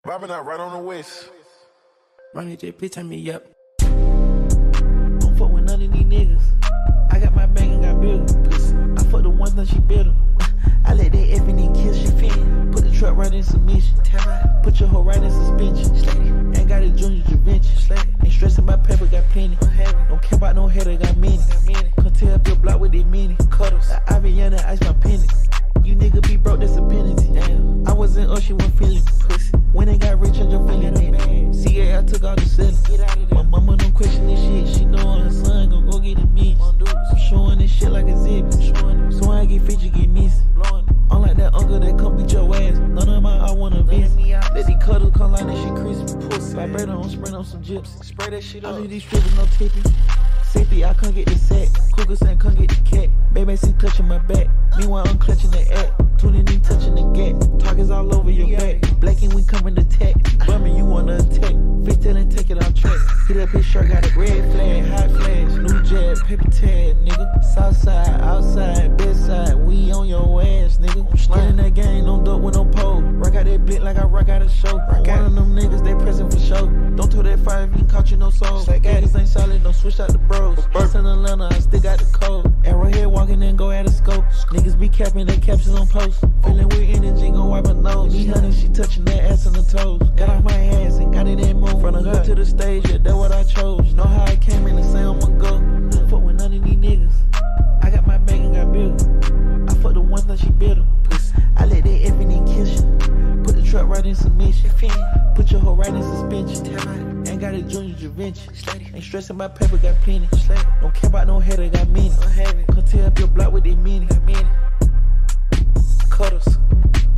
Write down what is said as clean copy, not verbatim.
Bobbing out right on the waist. Run it, just bitch, turn me up. Don't fuck with none of these niggas. I got my bag and got bigger. I fuck the one that she bitter. I let that F and then kiss she fit. Put the truck right in submission. Put your hoe right in suspension. Ain't got a junior intervention. Ain't stressing my paper, got plenty. Don't care about no header, got many. Come tear up your block with they meaning. Cuddles. I Aviana, ice my penny. You nigga be broke, that's a penalty. Damn. I was in she wasn't feeling pussy. When they got rich, I just feeling CA, I took all the selling. My mama don't question this shit. She know her son gon' go get the meat. I'm showing this shit like a zip. So when I get fit, you get missing. I'm like that uncle that come beat your ass. None of my I wanna visit. Let these cuddles come like that shit crispy. Pussy. Vibrator on, sprint on some gypsy. Spray that shit up. I need these strippers, no tipping. Safety, I can't get the sack. Cougar saying, come get the cat. Baby, see touching my back. Meanwhile, I'm clutching the act. Tuning in, touching the gap. Targets all over your back. Black and we coming to attack. Bumming, you wanna attack. Fish telling, take it off track. Hit up his shirt, got a red flag, hot flash. New jet, paper tag, nigga. Southside, outside, bedside. We on your ass, nigga. Slide in that game, don't duck with no pole. Rock out that blit like I rock out a show. One of them niggas, they present for show. Don't throw that fire if you caught you no soul. Niggas ain't solid, don't switch out the bros. First in Atlanta, I still got the code. Arrowhead walking in, go at a scope. Niggas be capping their captions on post. Feeling with energy, gon' wipe her nose. These honey, she touching that ass on the toes. Got off my ass and got it in move. From the hood to the stage, yeah, that's what I chose. Know how I came in and say I'ma go. Don't fuck with none of these niggas. I got my bag and got bigger. I fuck the one that she bitter. I let that F and then kiss you. Put the truck right in submission. Put your hoe right in suspension. Ain't got a junior intervention. Ain't stressing my paper, got plenty. Don't care about no header, got many. Come tear up your block with they meaning. Cuddles.